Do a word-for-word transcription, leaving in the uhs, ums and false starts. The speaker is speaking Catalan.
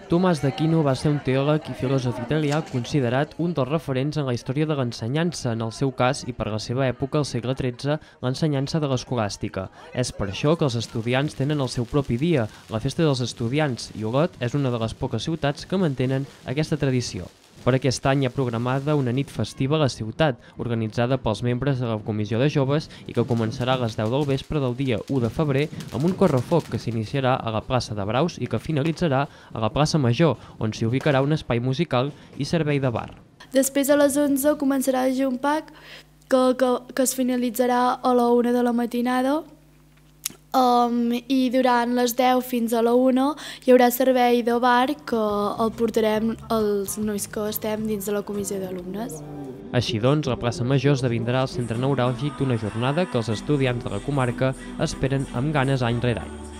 Tomàs d'Aquino va ser un teòleg i filòsof italià considerat un dels referents en la història de l'ensenyança, en el seu cas, i per la seva època, al segle tretze, l'ensenyança de l'escolàstica. És per això que els estudiants tenen el seu propi dia, la festa dels estudiants, i Olot és una de les poques ciutats que mantenen aquesta tradició. Per aquest any hi ha programada una nit festiva a la ciutat, organitzada pels membres de la Comissió de Joves i que començarà a les deu del vespre del dia u de febrer amb un correfoc que s'iniciarà a la plaça de Braus i que finalitzarà a la plaça Major, on s'hi ubicarà un espai musical i servei de bar. Després a les onze començarà el Jumpac, que, que, que es finalitzarà a la una de la matinada. Um, i durant les deu fins a la una hi haurà servei de bar que el portarem els nois que estem dins de la comissió d'alumnes. Així doncs, la plaça Major esdevindrà el centre neuràlgic d'una jornada que els estudiants de la comarca esperen amb ganes any rere any.